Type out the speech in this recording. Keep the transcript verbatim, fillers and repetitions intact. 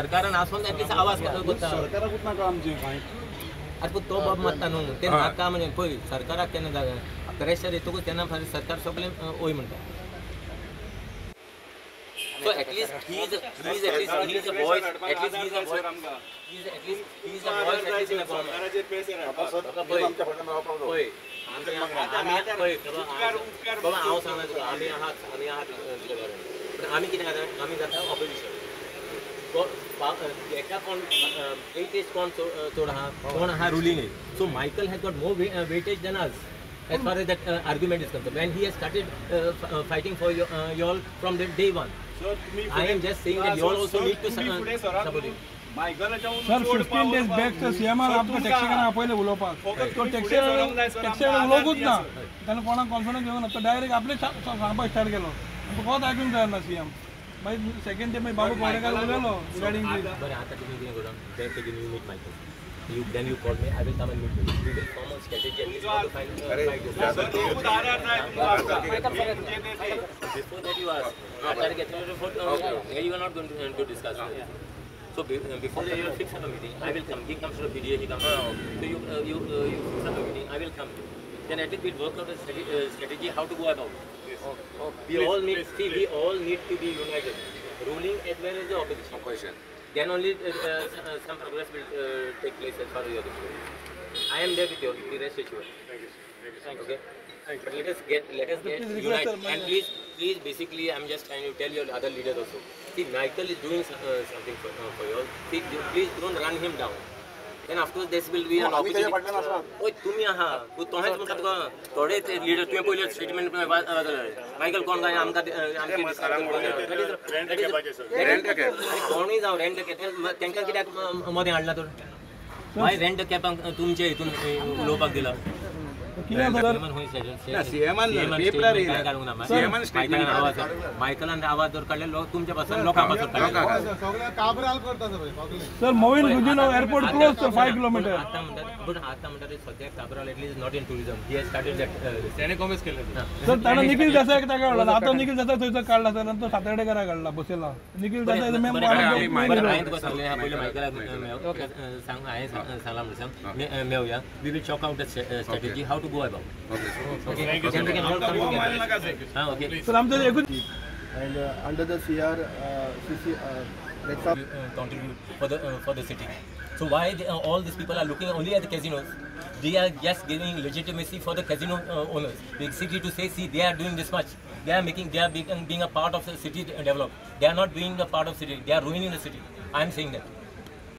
सरकारान आसून ॲटलीस्ट आवाज करता सरकाराक नाका आमचें कांय आतां तो बाब मारता न्हू ते नाका म्हणजे पळय सरकाराक केन्ना जागा प्रेशर येतकूच तेन्ना सरकार सगळें ओय म्हणटा So at least he is, he is at least he is a voice. At least he is a voice. He is at least he is a voice at least in the government. होय आम्ही होय बाबा हांव सांगता तुका आमी आहात आमी आहात पण आमी कितें करता आमी जाता ऑपोजिशन एका कोण वेटेज कोण चड आहा कोण आहा ruling so Michael has got more weightage then us as far as that uh, argument is concerned when he has started uh, uh, fighting for you, uh, you all from the day one. Sir, I am just saying that you all also need to support it. Sir, fifteen days back to CMR आपको taxi करना पहिले उलोवपाक तो taxi taxi उलोवूच ना ताणें कोणाक confidence घेवना तो direct आपले सांगपाक स्टार्ट केलो कोच आयकूंक जायना सीएम मागीर सेकंड डे मागीर बाबू कोळेकार उलयलो रिगार्डिंग दीस बरें आतां तुमी कितें करा then taking you meet Michael you then you call me I will come and meet you we will form a strategy and we will find uh, fight this before that you ask after getting your report here you are not going to, uh, to discuss so be, uh, before that you will fix a meeting I will come he comes to the P D A he comes so you uh, you uh, you fix a meeting I will come then at least we'll work out a strategy, uh, strategy how to go about yes. oh, oh, we all need see we all need to be united ruling as well as the opposition opposition then only uh, uh, some progress will uh, take place as far as you are concerned. I am there with you. The rest assured. Thank you. Thank you. Okay. Thank you. But let us get let us get united. And please, please, basically, I am just trying to tell your other leaders also. See, Michael is doing uh, something for, uh, for you all. See, please don't run him down. Then of course this will be an opportunity. Oh, तुम्ही आहा. तू तोहेच म्हणटा तुका थोडे leader तुवें पयले statement Michael कोण काय आमकां आमची रेंट कॅप कोणूय जावं रेंट कॅप तांकां कित्याक मदें हाडला तर मागीर रेंट कॅपाक तुमचे हितून उलोवपाक दिला मायकलान आवाज जर काडले लोक तुमच्या पासून लोकां पासून sir Mauvin Godinho airport close to five kilometre आता म्हणतात पण आता म्हणतात सध्या Cabral at least not in tourism he has started that त्याने कॉमेंट केलं सर ताणें निखिल देसाय कित्याक काडला आता निखिल देसाय थंयसर काडला सर नंतर सातर्डेकरा काडला बसयला निखिल देसाय मेन हांवें तुका सांगलें ह्या पयलीं मायकलाक सांग हांवें सांगलां म्हणून सांग मेवया we will chalk out the strategy how to go about. Okay. Okay. Thank you. Then we can all come together. Ah, okay. Sir, I'm just a good. And uh, under the C R, uh, C C, uh, let's uh, contribute for the uh, for the city. So why they, uh, all these people are looking only at the casinos? They are just giving legitimacy for the casino uh, owners, basically to say, see, they are doing this much. They are making, they are being, being a part of the city develop. They are not being a part of city. They are ruining the city. I am saying that.